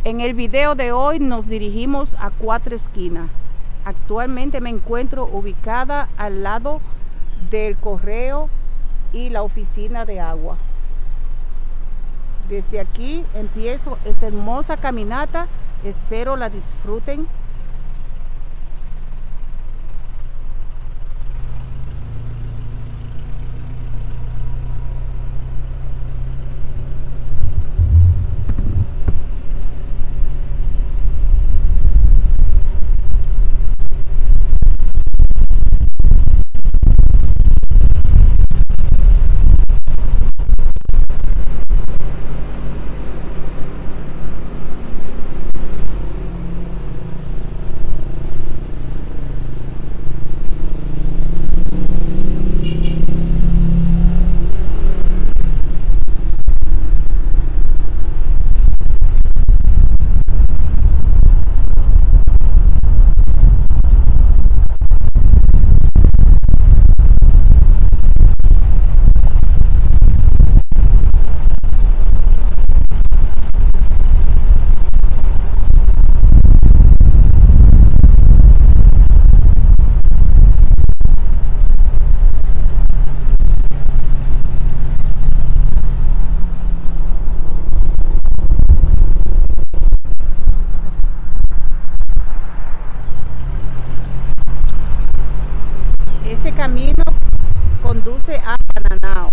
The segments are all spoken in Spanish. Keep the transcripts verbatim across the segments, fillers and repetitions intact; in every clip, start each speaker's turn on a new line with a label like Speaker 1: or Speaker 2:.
Speaker 1: En el video de hoy nos dirigimos a Cuatro Esquinas. Actualmente me encuentro ubicada al lado del correo y la oficina de agua. Desde aquí empiezo esta hermosa caminata, espero la disfruten. Ese camino conduce a Bananao.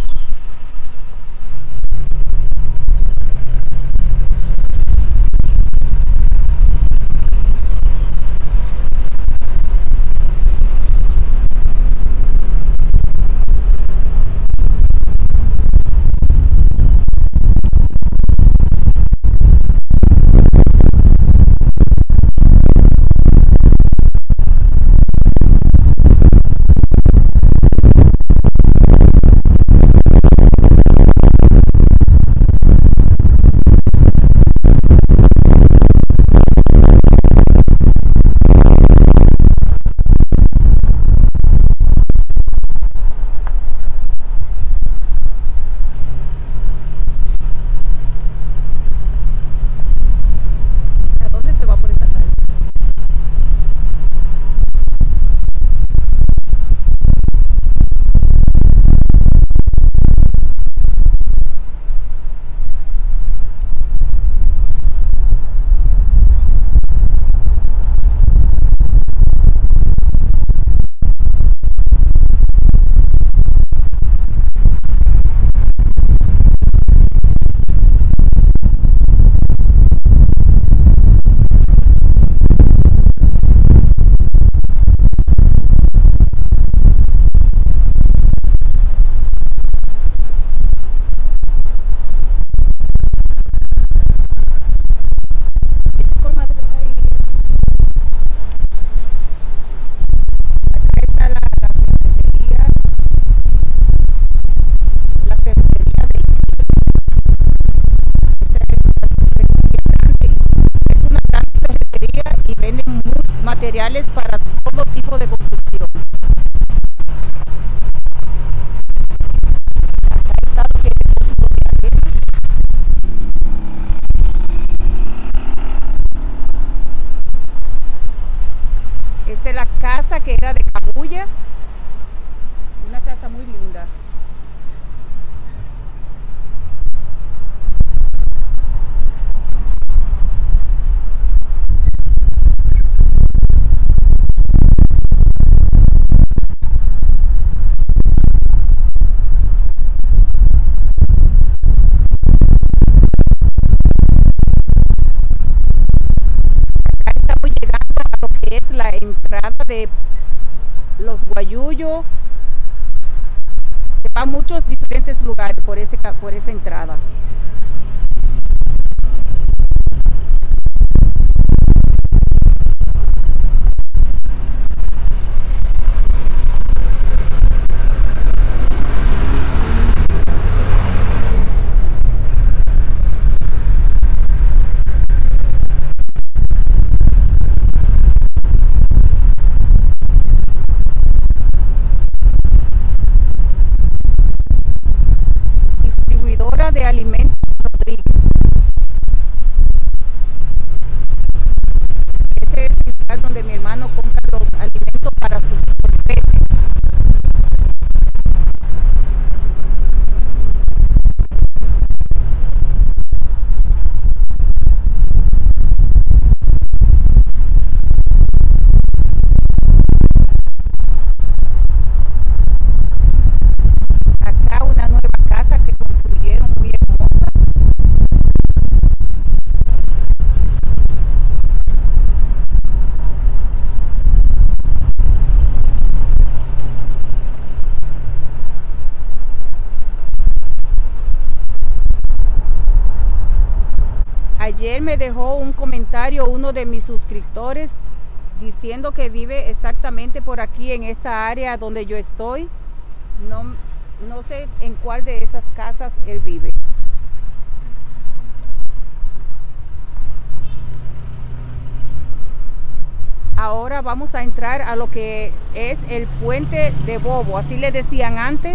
Speaker 1: Materiales para todo tipo de construcción. Acá está el depósito de arena. Esta es la casa que era de Cabuya, una casa muy linda. Es la entrada de Los Guayullos, va a muchos diferentes lugares por, ese, por esa entrada. de alimentos donde mi hermano compra los alimentos para sus peces. Acá una nueva casa que construyeron muy hermosa. Ayer me dejó un comentario uno de mis suscriptores diciendo que vive exactamente por aquí en esta área donde yo estoy. No, no sé en cuál de esas casas él vive. Ahora vamos a entrar a lo que es el puente de Bobo, así le decían antes.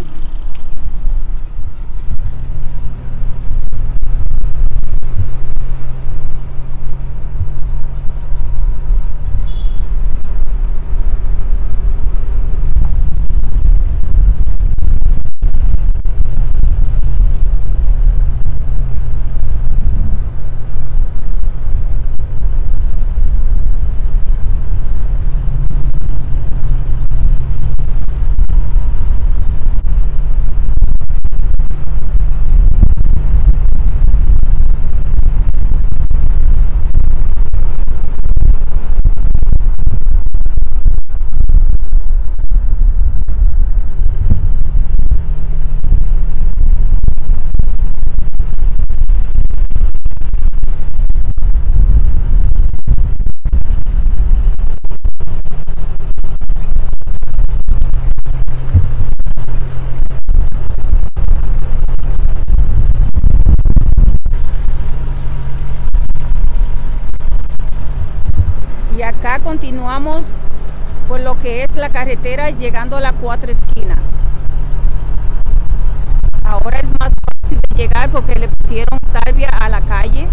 Speaker 1: Y acá continuamos por lo que es la carretera llegando a la Cuatro Esquinas. Ahora es más fácil de llegar porque le pusieron talvia a la calle.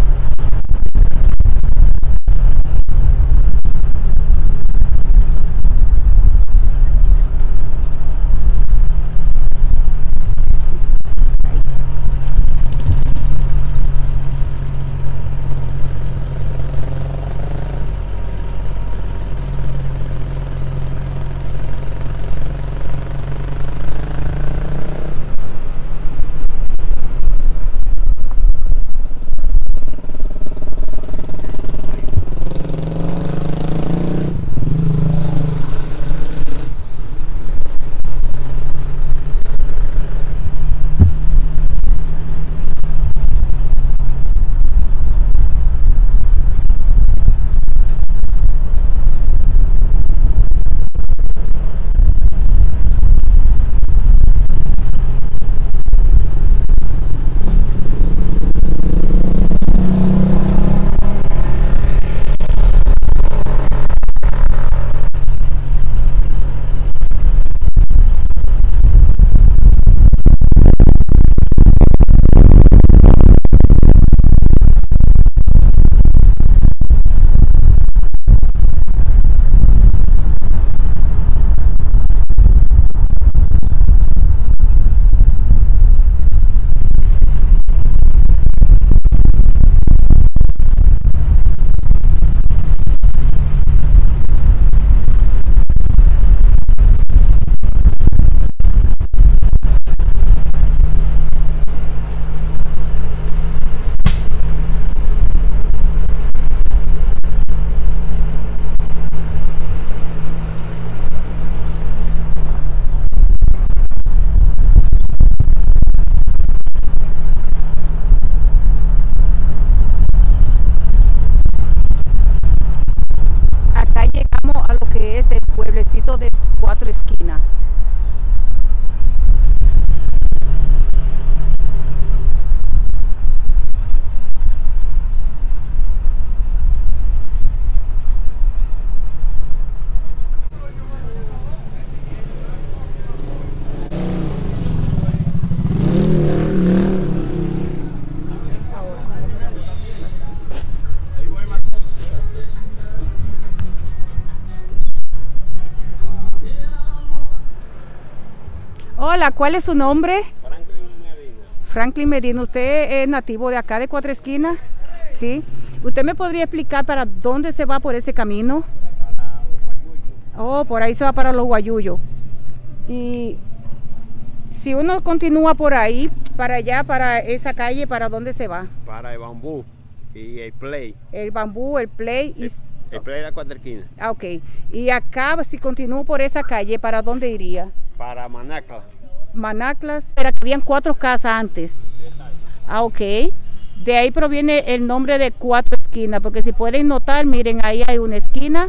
Speaker 1: Hola, ¿cuál es su nombre?
Speaker 2: Franklin Medina.
Speaker 1: Franklin Medina, ¿usted es nativo de acá de Cuatro Esquinas? Sí. ¿Usted me podría explicar para dónde se va por ese camino?
Speaker 2: Para los Guayuyos.
Speaker 1: Oh, por ahí se va para los Guayuyos. Y si uno continúa por ahí, para allá, para esa calle, ¿para dónde se va?
Speaker 2: Para el Bambú y el Play.
Speaker 1: El Bambú, el Play y...
Speaker 2: El, el Play de la Cuatro Esquinas.
Speaker 1: Ah, ok. Y acá, si continúo por esa calle, ¿para dónde iría?
Speaker 2: Para Manacla.
Speaker 1: Manaclas. Era que habían cuatro casas antes. Ah, ok. De ahí proviene el nombre de Cuatro Esquinas, porque si pueden notar, miren, ahí hay una esquina.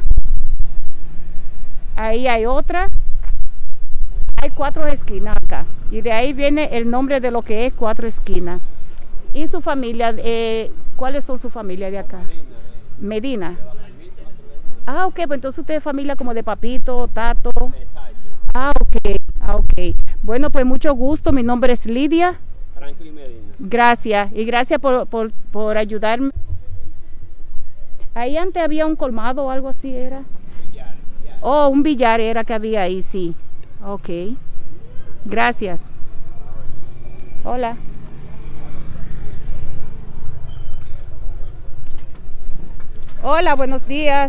Speaker 1: Ahí hay otra. Hay cuatro esquinas acá. Y de ahí viene el nombre de lo que es Cuatro Esquinas. ¿Y su familia? Eh, ¿Cuáles son su familia de acá? Medina. Medina. Ah, ok, pues entonces usted es familia como de Papito, Tato. Ah, ok, ah, ok. Bueno, pues mucho gusto, mi nombre es Lidia.
Speaker 2: Franklin Medina.
Speaker 1: Gracias, y gracias por, por, por ayudarme. Ahí antes había un colmado o algo así, ¿era?
Speaker 2: Billar, billar.
Speaker 1: Oh, un billar era que había ahí, sí. Ok, gracias. Hola. Hola, buenos días.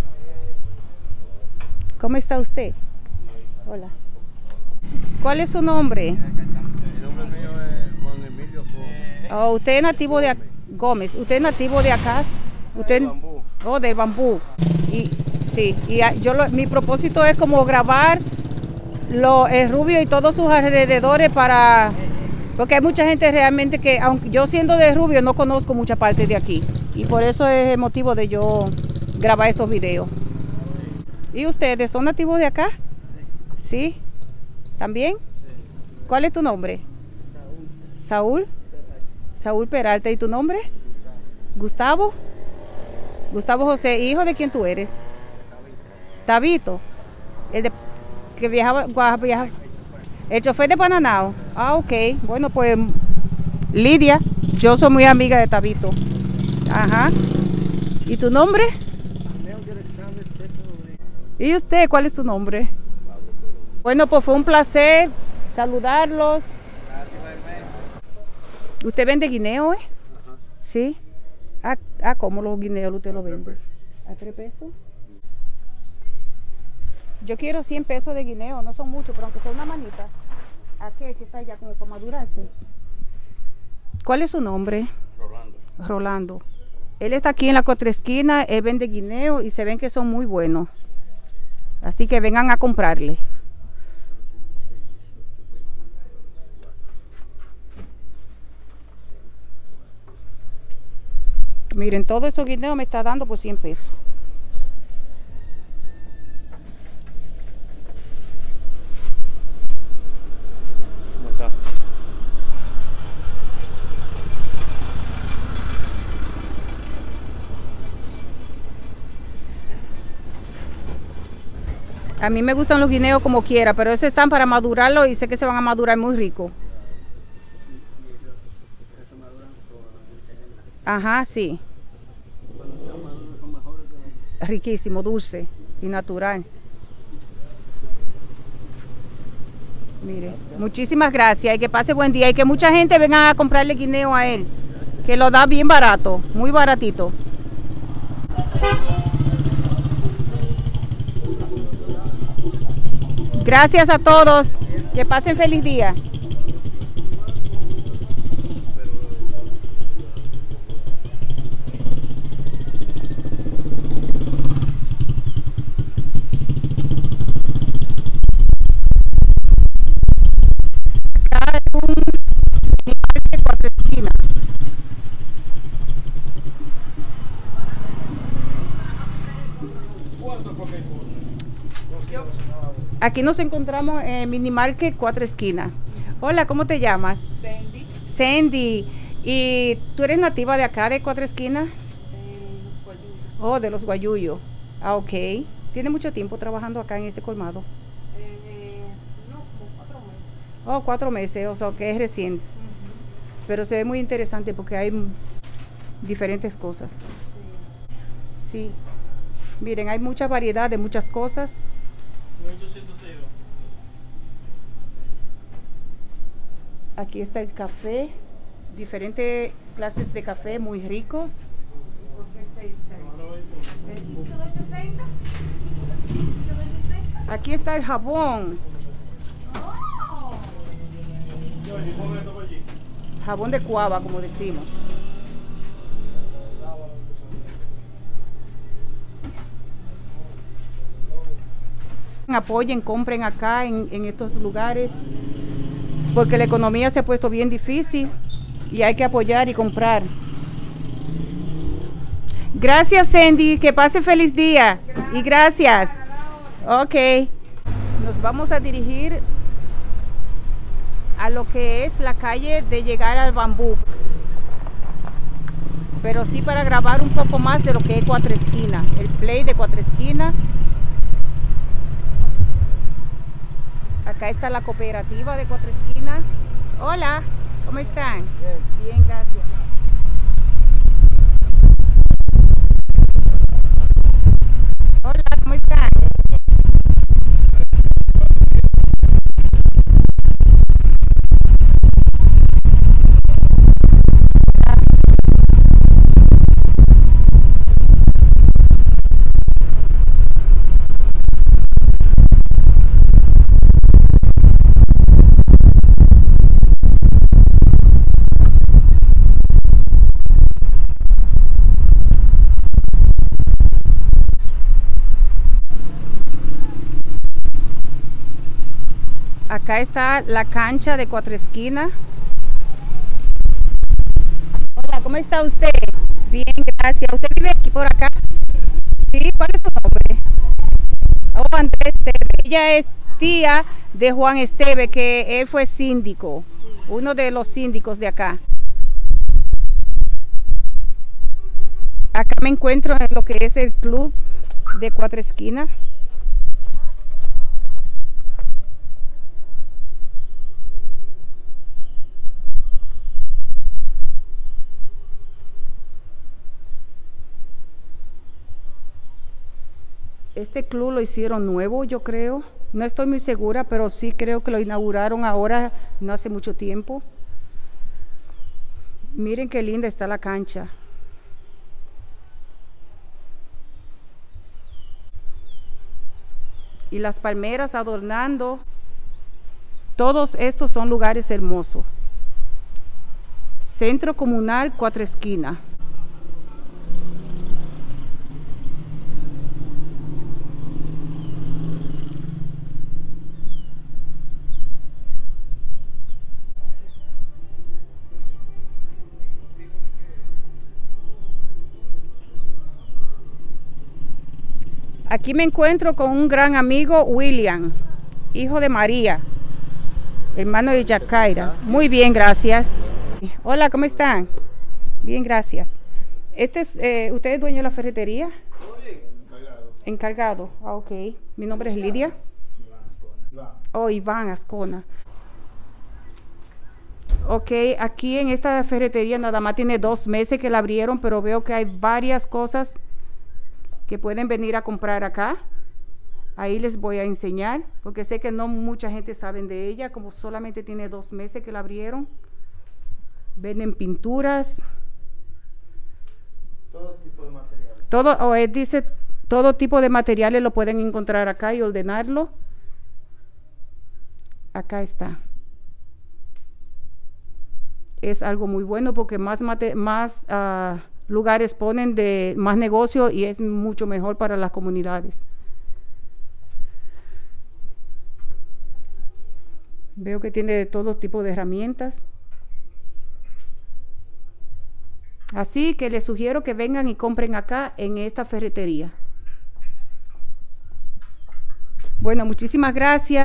Speaker 1: ¿Cómo está usted? Hola. ¿Cuál es su nombre?
Speaker 3: El nombre mío es Juan Emilio Gómez.
Speaker 1: Oh, usted es nativo de Gómez. ¿Usted es nativo de acá? Usted.
Speaker 3: De Bambú.
Speaker 1: Oh, de Bambú. Y sí, y yo lo, mi propósito es como grabar lo el Rubio y todos sus alrededores para, porque hay mucha gente realmente que, aunque yo siendo de Rubio no conozco mucha parte de aquí, y por eso es el motivo de yo grabar estos videos. ¿Y ustedes son nativos de acá? Sí. ¿Sí? ¿También? Sí. ¿Cuál es tu nombre? Saúl. ¿Saúl? Saúl Peralta. ¿Y tu nombre? Gustavo. Gustavo. Gustavo José. ¿Hijo de quién tú eres? Tabito. El de que viajaba, viajaba. El chofer de Pananao. Ah, ok. Bueno, pues Lidia, yo soy muy amiga de Tabito. Ajá. ¿Y tu nombre? ¿Y usted cuál es su nombre? Bueno, pues fue un placer saludarlos. ¿Usted vende guineo, eh?
Speaker 2: Ajá.
Speaker 1: Sí. Ah, ah, ¿cómo los guineos usted los vende? ¿A tres pesos? Yo quiero cien pesos de guineo, no son muchos, pero aunque sea una manita. Aquel que está allá como para madurarse. ¿Cuál es su nombre?
Speaker 2: Rolando.
Speaker 1: Rolando. Él está aquí en la Cuatro Esquinas, él vende guineo y se ven que son muy buenos. Así que vengan a comprarle. Miren, todo eso guineo me está dando por cien pesos.
Speaker 2: ¿Cómo está?
Speaker 1: A mí me gustan los guineos como quiera, pero esos están para madurarlos y sé que se van a madurar muy rico. Ajá, sí. Riquísimo, dulce y natural. Mire, muchísimas gracias y que pase buen día y que mucha gente venga a comprarle guineo a él, que lo da bien barato, muy baratito. Gracias a todos, que pasen feliz día. Acá hay un parque Cuatro Esquinas. Aquí nos encontramos en Mini Market Cuatro Esquinas. Hola, ¿cómo te llamas?
Speaker 4: Sandy.
Speaker 1: Sandy. ¿Y tú eres nativa de acá, de Cuatro Esquinas?
Speaker 4: De los Guayuyos.
Speaker 1: Oh, de los Guayuyos. Ah, ok. ¿Tiene mucho tiempo trabajando acá en este colmado?
Speaker 4: Eh, no, como cuatro meses.
Speaker 1: Oh, cuatro meses, o sea que es reciente.
Speaker 4: Uh-huh.
Speaker 1: Pero se ve muy interesante porque hay diferentes cosas.
Speaker 4: Sí.
Speaker 1: Sí. Miren, hay mucha variedad de muchas cosas.
Speaker 4: mil ochocientos cero.
Speaker 1: Aquí está el café, diferentes clases de café muy ricos. Aquí está el jabón. Jabón de cuava, como decimos. Apoyen, compren acá en, en estos lugares, porque la economía se ha puesto bien difícil y hay que apoyar y comprar. Gracias, Sandy, que pase feliz día. Gracias. Y gracias. Ok. Nos vamos a dirigir a lo que es la calle de llegar al Bambú, pero sí para grabar un poco más de lo que es Cuatro Esquinas, el play de Cuatro Esquinas. Acá está la cooperativa de Cuatro Esquinas. Hola, ¿cómo están?
Speaker 3: Bien.
Speaker 1: Bien, gracias. Hola, ¿cómo están? Acá está la cancha de Cuatro Esquinas. Hola, ¿cómo está usted? Bien, gracias. ¿Usted vive aquí por acá? Sí, ¿cuál es su nombre? Oh, Andrés Esteve. Ella es tía de Juan Esteve, que él fue síndico, uno de los síndicos de acá. Acá me encuentro en lo que es el club de Cuatro Esquinas. Este club lo hicieron nuevo, yo creo. No estoy muy segura, pero sí creo que lo inauguraron ahora, no hace mucho tiempo. Miren qué linda está la cancha. Y las palmeras adornando. Todos estos son lugares hermosos. Centro Comunal Cuatro Esquinas. Aquí me encuentro con un gran amigo, William, hijo de María, hermano de Yacaira. Muy bien, gracias. Hola, ¿cómo están? Bien, gracias. Este es, eh, ¿usted es dueño de la ferretería?
Speaker 3: Encargado.
Speaker 1: Encargado, ah, ok. Mi nombre es Lidia.
Speaker 3: Iván Ascona. Iván.
Speaker 1: Oh, Iván Ascona. Ok, aquí en esta ferretería nada más tiene dos meses que la abrieron, pero veo que hay varias cosas que pueden venir a comprar acá. Ahí les voy a enseñar, porque sé que no mucha gente sabe de ella, como solamente tiene dos meses que la abrieron. Venden pinturas.
Speaker 3: Todo tipo de materiales.
Speaker 1: Todo, o él dice, todo tipo de materiales lo pueden encontrar acá y ordenarlo. Acá está. Es algo muy bueno porque más, mate, más uh, lugares ponen de más negocio y es mucho mejor para las comunidades. Veo que tiene todo tipo de herramientas. Así que les sugiero que vengan y compren acá en esta ferretería. Bueno, muchísimas gracias.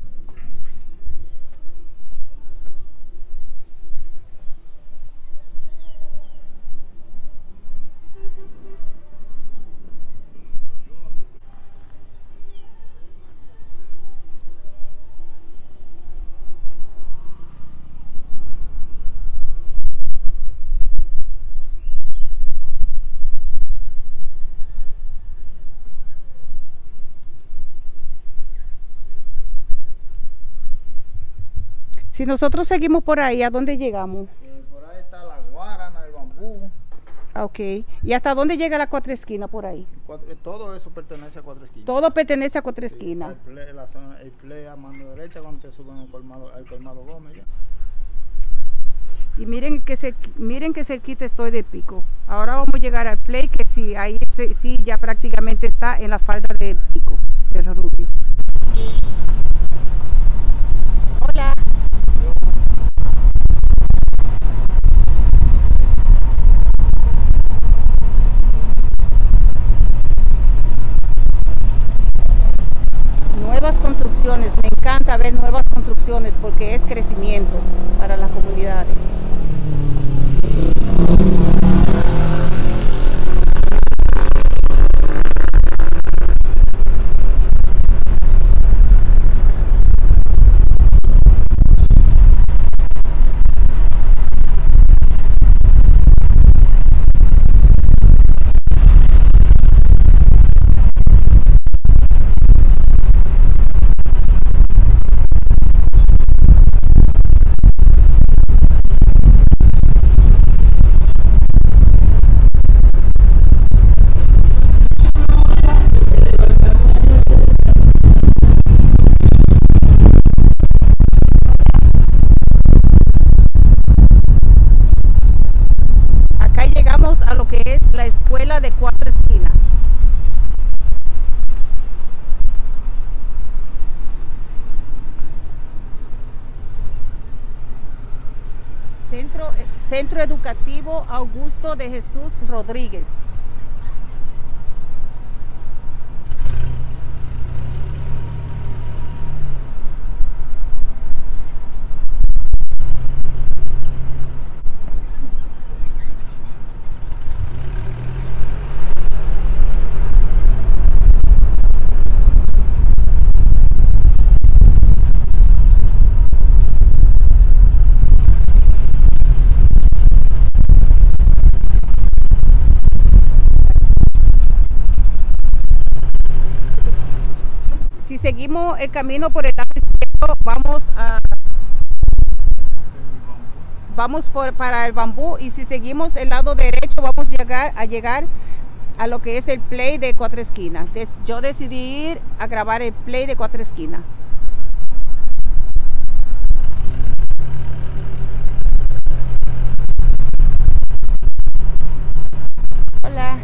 Speaker 1: Si nosotros seguimos por ahí, ¿a dónde llegamos?
Speaker 3: Eh, por ahí está la guarana, el bambú.
Speaker 1: Ah, ok. ¿Y hasta dónde llega la Cuatro Esquinas por ahí?
Speaker 3: Cuatro- eh, todo eso pertenece a Cuatro Esquinas.
Speaker 1: Todo pertenece a Cuatro
Speaker 3: Sí,
Speaker 1: Esquinas.
Speaker 3: está el play, la zona, el play a mano derecha cuando te suben al colmado, al colmado Gómez. Ya.
Speaker 1: Y miren que, se, miren que cerquita estoy de Pico. Ahora vamos a llegar al Play, que sí, ahí se- sí ya prácticamente está en la falda de Pico, del Rubio. Hola. Nuevas construcciones, me encanta ver nuevas construcciones porque es crecimiento para las comunidades. Acá llegamos a lo que es la escuela de Cuatro Esquinas. Centro, Centro Educativo Augusto de Jesús Rodríguez. Si seguimos el camino por el lado izquierdo, vamos a vamos por, para el bambú, y si seguimos el lado derecho vamos a llegar a llegar a lo que es el Play de Cuatro Esquinas. Des, yo decidí ir a grabar el Play de Cuatro Esquinas. Hola.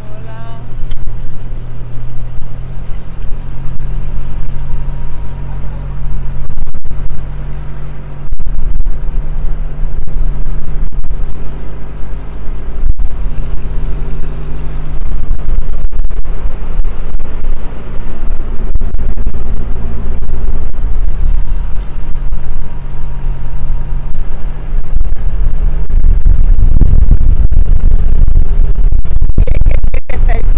Speaker 1: Está el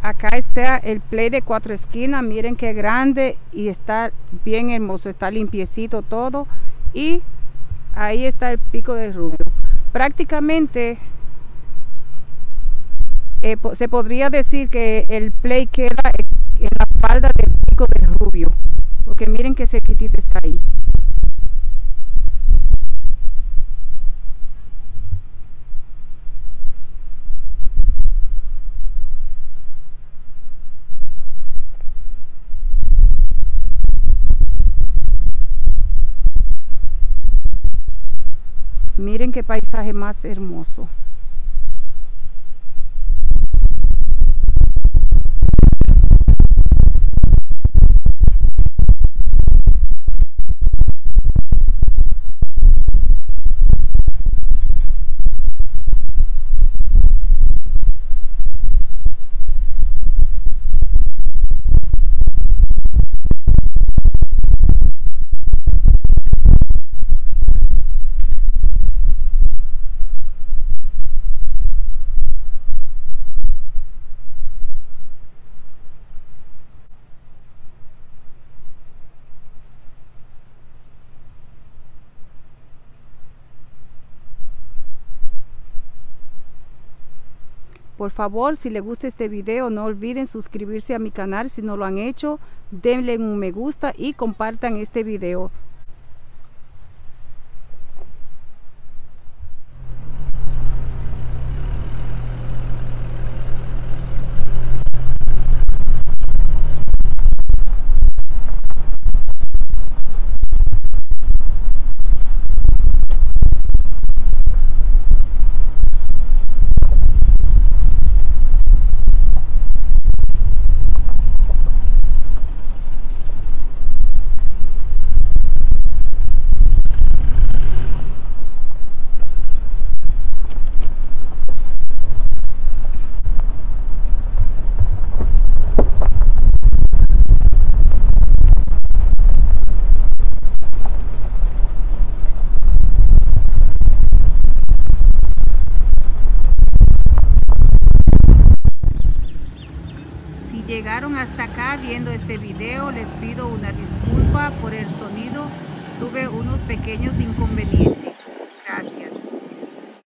Speaker 1: Acá está el Play de cuatro esquinas, miren qué grande y está bien hermoso, está limpiecito todo. Y ahí está el Pico del Rubio. Prácticamente eh, po se podría decir que el Play queda en la falda del Pico del Rubio, porque miren qué cerquitita está ahí. Miren qué paisaje más hermoso. Por favor, si les gusta este video, no olviden suscribirse a mi canal si no lo han hecho. Denle un me gusta y compartan este video. Llegaron hasta acá viendo este video, les pido una disculpa por el sonido, tuve unos pequeños inconvenientes.